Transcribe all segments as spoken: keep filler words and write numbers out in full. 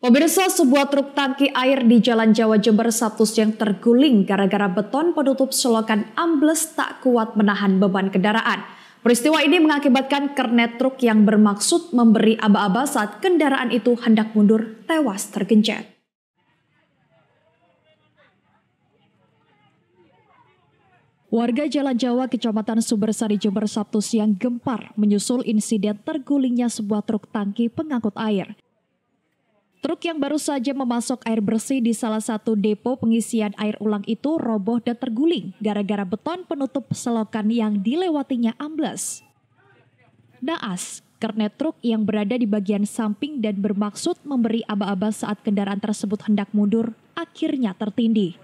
Pemirsa, sebuah truk tangki air di Jalan Jawa Jember Sabtu siang terguling gara-gara beton penutup selokan ambles tak kuat menahan beban kendaraan. Peristiwa ini mengakibatkan kernet truk yang bermaksud memberi aba-aba saat kendaraan itu hendak mundur tewas tergencet. Warga Jalan Jawa, Kecamatan Sumbersari, Jember Sabtu siang gempar menyusul insiden tergulingnya sebuah truk tangki pengangkut air. Truk yang baru saja memasok air bersih di salah satu depo pengisian air ulang itu roboh dan terguling gara-gara beton penutup selokan yang dilewatinya ambles. Naas, kernet truk yang berada di bagian samping dan bermaksud memberi aba-aba saat kendaraan tersebut hendak mundur akhirnya tertindih.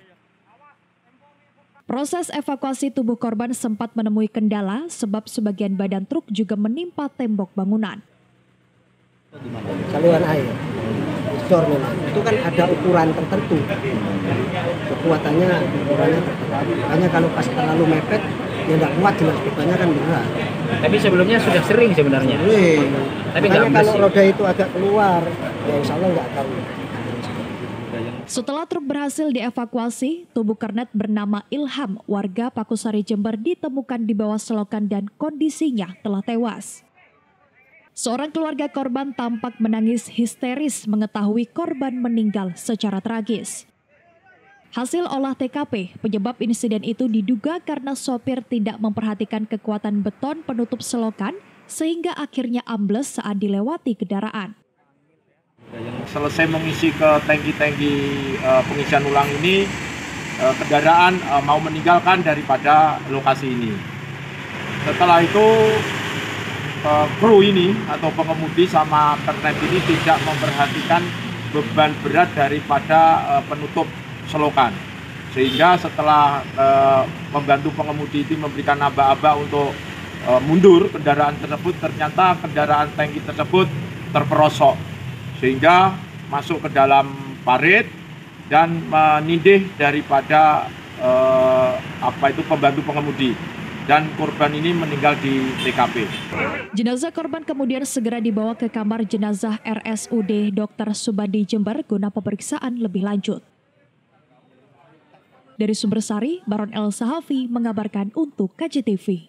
Proses evakuasi tubuh korban sempat menemui kendala sebab sebagian badan truk juga menimpa tembok bangunan. Saluran air, bocor memang. Itu kan ada ukuran tertentu. Kekuatannya ukurannya tertentu. Hanya kalau pas terlalu mepet, ya tidak kuat jelas bebannya kan berat. Tapi sebelumnya sudah sering sebenarnya. Sering. Tapi makanya kalau roda itu agak keluar, ya insya Allah nggak akan. Setelah truk berhasil dievakuasi, tubuh kernet bernama Ilham, warga Pakusari Jember, ditemukan di bawah selokan dan kondisinya telah tewas. Seorang keluarga korban tampak menangis histeris mengetahui korban meninggal secara tragis. Hasil olah T K P, penyebab insiden itu diduga karena sopir tidak memperhatikan kekuatan beton penutup selokan sehingga akhirnya ambles saat dilewati kendaraan. Selesai mengisi ke tangki-tangki uh, pengisian ulang ini, uh, kendaraan uh, mau meninggalkan daripada lokasi ini. Setelah itu, uh, kru ini atau pengemudi sama kernet ini tidak memperhatikan beban berat daripada uh, penutup selokan. Sehingga setelah uh, membantu pengemudi itu memberikan aba-aba untuk uh, mundur kendaraan tersebut, ternyata kendaraan tangki tersebut terperosok. Sehingga masuk ke dalam parit dan menindih daripada eh, apa itu pembantu pengemudi, dan korban ini meninggal di T K P. Jenazah korban kemudian segera dibawa ke kamar jenazah R S U D Dokter Subandi Jember guna pemeriksaan lebih lanjut. Dari Sumbersari, Baron El Sahafi mengabarkan untuk K J T V.